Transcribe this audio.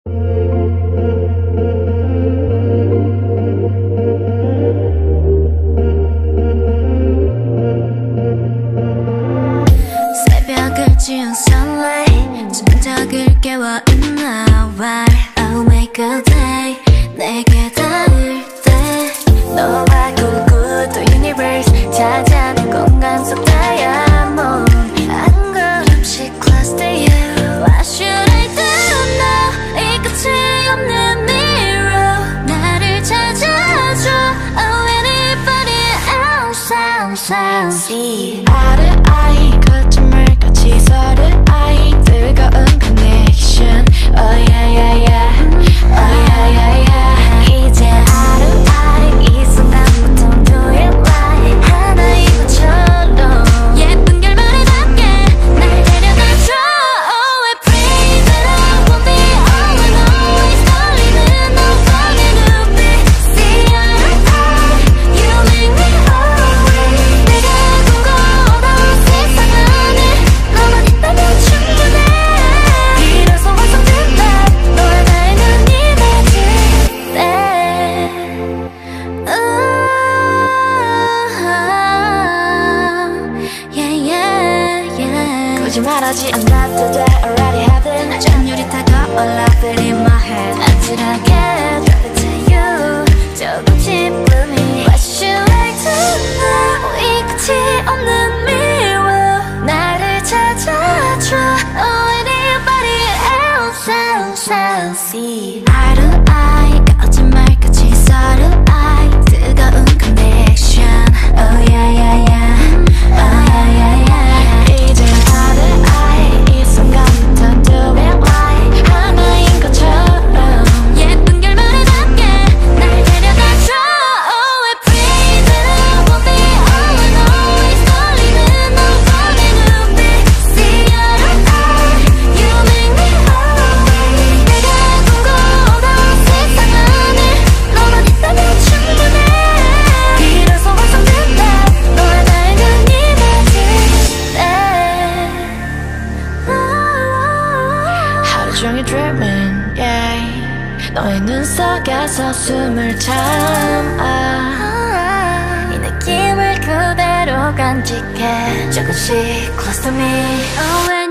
새벽을 지운 sunlight 전적을 깨워 in my way. I'll make a day 내게 닿을 때 너와 꿈꾸던 universe 찾아낸 공간 속 다이아몬드 한 걸음씩 close to you. What should I do now? 이 끝이 없는 mirror 나를 찾아줘. Oh anybody else see 아르아이 거짓말같이 서로아이 뜨거운 connection. Oh yeah yeah yeah oh yeah yeah yeah. 이제 하루아이 이 순간부터 do it right 하나인 것처럼 예쁜 결말에 닿게 날 데려다줘. Oh I pray that I won't be all alone. always 떨리는 너만의 눈빛 See 아르아이 you make me always 내가 꿈꿔오던 세상 안에 너만 있다면 충분해. 비로소 완성된 날 너와 나의 눈이 맞을 때 yeah yeah yeah. 굳이 말하지 않아도 돼 already happen. 전율이 타고 올라들 in my head 아찔하게 drop it to you 조금 기쁨이 What should I do now? 이 끝이 없는 mirror 나를 찾아줘. Oh anybody else see 하루아이 거짓말같이 서로아이 뜨거운 connection. Oh yeah yeah yeah oh yeah yeah yeah. 이제 하루아이 이 순간부터 do it right 하나인 것처럼 예쁜 결말에 닿게 날 데려다줘. Oh I pray that I won't be all alone. always 떨리는 너만의 눈빛 See 아르아이 you make me always 내가 꿈꿔오던 세상 안에 너만 있다면 충분해. 비로소 완성된 날 너와 나의 눈이 맞을 때 하루 종일 dreaming yeah. 너의 눈 속에서 숨을 참아 이 느낌을 그대로 간직해 조금씩 close to me. Oh